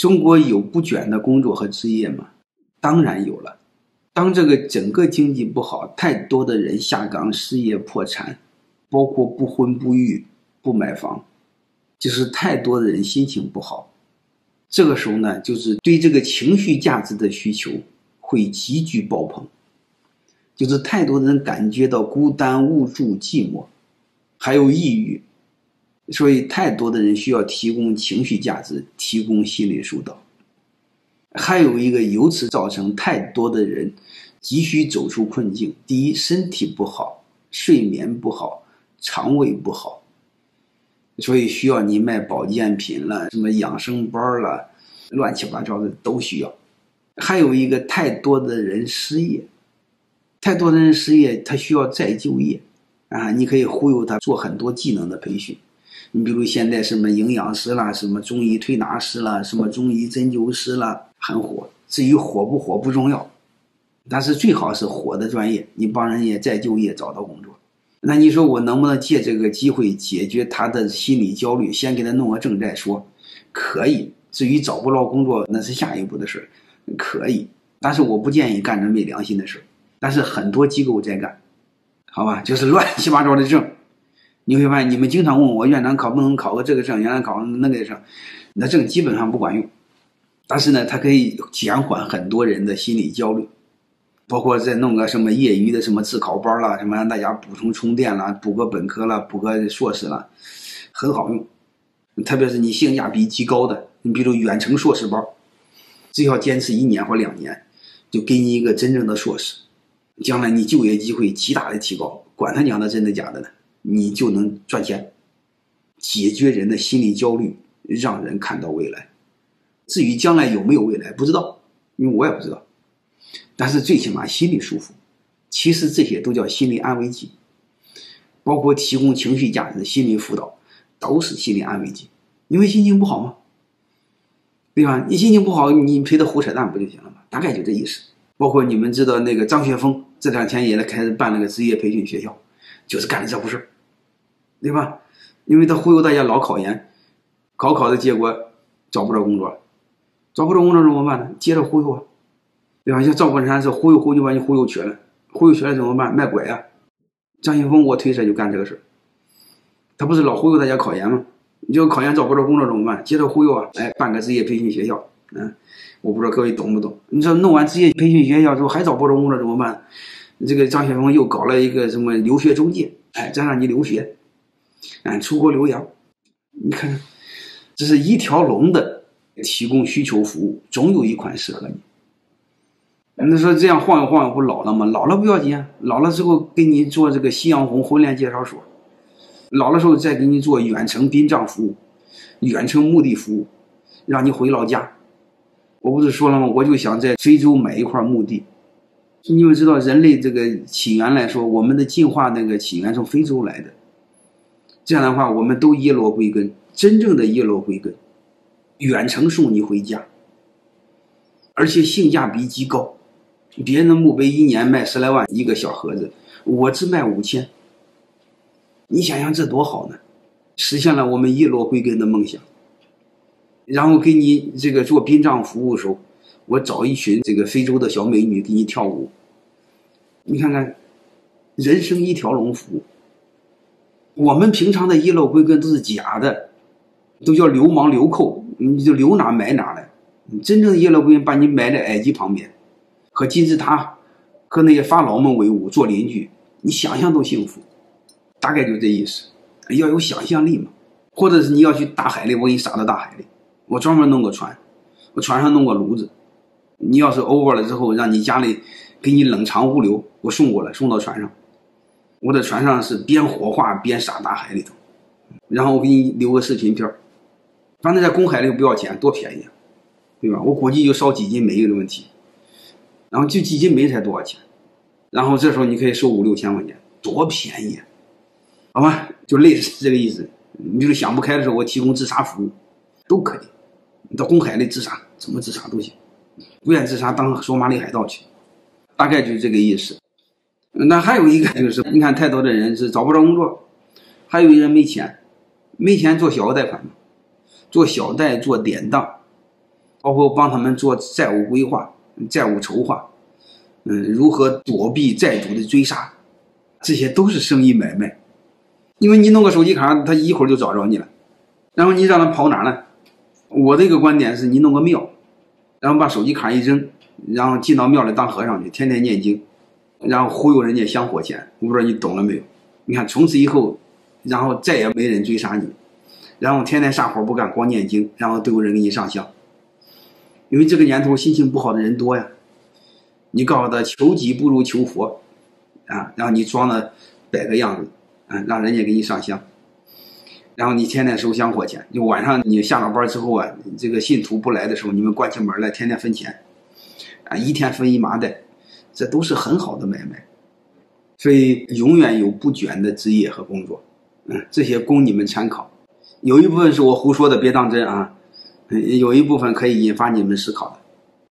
中国有不卷的工作和职业吗？当然有了。当这个整个经济不好，太多的人下岗失业破产，包括不婚不育不买房，就是太多的人心情不好。这个时候呢，就是对这个情绪价值的需求会急剧爆棚，就是太多的人感觉到孤单无助寂寞还有抑郁，所以太多的人需要提供情绪价值，提供心理疏导。还有一个由此造成太多的人急需走出困境，第一，身体不好，睡眠不好，肠胃不好，所以需要你卖保健品了，什么养生包了，乱七八糟的都需要。还有一个，太多的人失业，太多的人失业，他需要再就业啊！你可以忽悠他做很多技能的培训，你比如现在什么营养师啦，什么中医推拿师啦，什么中医针灸师啦，很火。至于火不火不重要，但是最好是火的专业，你帮人家再就业找到工作。那你说我能不能借这个机会解决他的心理焦虑，先给他弄个证再说？可以。至于找不着工作，那是下一步的事，可以。但是我不建议干这没良心的事。但是很多机构在干，好吧，就是乱七八糟的证。你会发现，你们经常问我院长考不能考个这个证，院长考那个证，那证基本上不管用。但是呢，它可以减缓很多人的心理焦虑，包括再弄个什么业余的什么自考班啦，什么让大家补充充电啦，补个本科啦，补个硕士啦，很好用。特别是你性价比极高的，你比如远程硕士班，只要坚持1年或2年，就给你一个真正的硕士，将来你就业机会极大的提高，管他讲的真的假的呢，你就能赚钱，解决人的心理焦虑，让人看到未来。至于将来有没有未来不知道，因为我也不知道，但是最起码心里舒服。其实这些都叫心理安慰剂，包括提供情绪价值的心理辅导都是心理安慰剂。因为心情不好嘛，对吧？你心情不好，你陪他胡扯淡不就行了吗？大概就这意思。包括你们知道那个张雪峰这2天也开始办那个职业培训学校，就是干的这回事，对吧？因为他忽悠大家老考研，考的结果找不着工作，找不着工作怎么办呢？接着忽悠啊，对吧？像赵本山是忽悠就把你忽悠瘸了，忽悠瘸了怎么办？卖拐啊！张雪峰我推测就干这个事，他不是老忽悠大家考研吗？你就考研找不着工作怎么办？接着忽悠啊！办个职业培训学校，我不知道各位懂不懂？你说弄完职业培训学校之后还找不着工作怎么办？这个张雪峰又搞了一个什么留学中介，再让你留学，出国留洋。你看，这是一条龙的提供需求服务，总有一款适合你。那说这样晃悠晃悠不老了吗？老了不要紧啊，老了之后给你做这个夕阳红婚恋介绍所，老了时候再给你做远程殡葬服务，远程墓地服务，让你回老家。我不是说了吗？我就想在非洲买一块墓地。你们知道人类这个起源来说，我们的进化那个起源从非洲来的。这样的话，我们都叶落归根，真正的叶落归根，远程送你回家，而且性价比极高。别人的墓碑1年卖10来万一个小盒子，我只卖5000。你想想这多好呢？实现了我们叶落归根的梦想。然后给你这个做殡葬服务的时候，我找一群这个非洲的小美女给你跳舞。你看看，人生一条龙服务。我们平常的叶落归根都是假的，都叫流氓流寇，你就流哪买哪来。真正的叶落归根把你埋在埃及旁边，和金字塔和那些法老们为伍，做邻居，你想象都幸福。大概就这意思，要有想象力嘛。或者是你要去大海里，我给你撒到大海里，我专门弄个船，我船上弄个炉子，你要是 over 了之后，让你家里给你冷藏物流，我送过来，送到船上。我的船上是边火化边撒大海里头，然后我给你留个视频片，反正在公海里不要钱，多便宜啊，对吧？我估计就烧几斤煤的问题，然后就几斤煤才多少钱，然后这时候你可以收5、6千块钱，多便宜啊，好吧？就类似这个意思。你就是想不开的时候，我提供自杀服务都可以，你到公海里自杀，怎么自杀都行，不愿自杀当索马里海盗去，大概就是这个意思。那还有一个就是，你看太多的人是找不着工作，还有一人没钱，没钱做小额贷款嘛，做小贷做典当， 包括帮他们做债务规划、债务筹划，如何躲避债主的追杀，这些都是生意买卖。因为你弄个手机卡，他一会儿就找着你了，然后你让他跑哪呢？我这个观点是，你弄个庙，然后把手机卡一扔，然后进到庙里当和尚去，天天念经，然后忽悠人家香火钱。我不知道你懂了没有？你看从此以后，然后再也没人追杀你，然后天天啥活不干，光念经，然后都有人给你上香。因为这个年头心情不好的人多呀，你告诉他求己不如求佛啊，然后你装的摆个样子让人家给你上香，然后你天天收香火钱，就晚上你下了班之后这个信徒不来的时候，你们关起门来天天分钱一天分一麻袋，这都是很好的买卖。所以永远有不卷的职业和工作，这些供你们参考。有一部分是我胡说的，别当真啊，有一部分可以引发你们思考的。